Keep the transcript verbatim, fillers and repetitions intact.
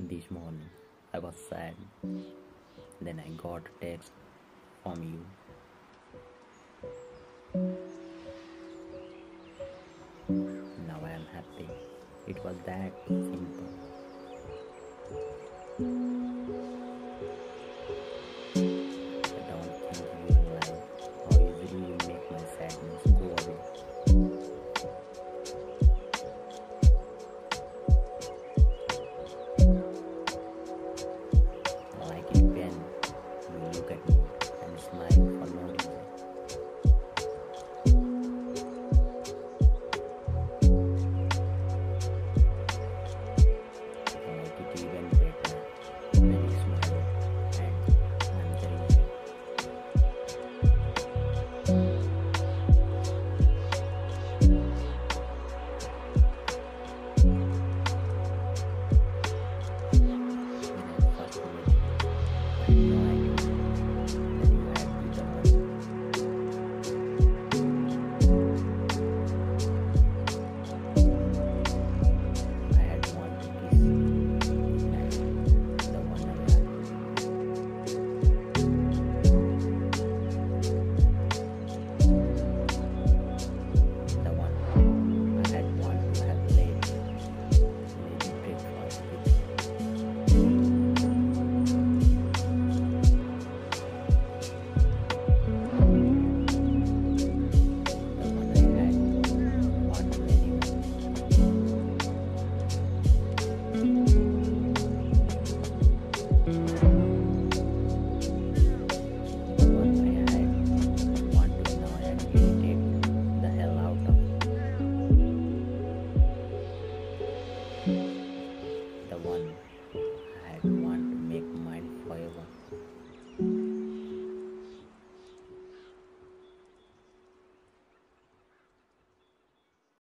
This morning I was sad. Then I got a text from you. Now I am happy. It was that simple. I don't think you realize how easily you make my sadness go away. I like it when you look at me and smile for no reason. I like it even better when you smile and I'm the reason. When I first met you, I had no idea that you had been the one. I had one to kiss and the one I loved. The one I had one to have played maybe breakfast with. The one I had one to marry with. The one I had one to annoy and irritate the hell out of. The one